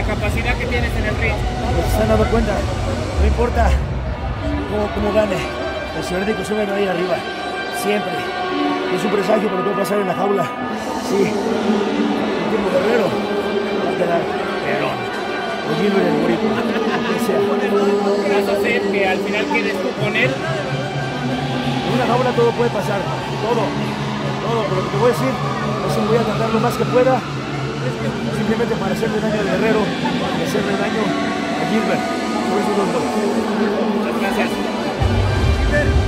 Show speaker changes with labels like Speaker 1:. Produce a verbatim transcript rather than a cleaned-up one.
Speaker 1: capacidad que tienes en el ring.
Speaker 2: Pues se han dado cuenta, no importa cómo, cómo gane, el señor de Cosome va a ir arriba, siempre. Es un presagio por lo que va a pasar en la jaula. Sí, el último guerrero va a quedar perón. O Gilbert el Boricua, quien sea.
Speaker 1: ¿Qué vas a hacer que al final quedes tú con él?
Speaker 2: En una jaula todo puede pasar, todo, todo, pero lo que te voy a decir es que voy a tratar lo más que pueda, simplemente para hacerle daño al guerrero y hacerle daño a Gilbert. Por eso los dos.
Speaker 1: Muchas gracias.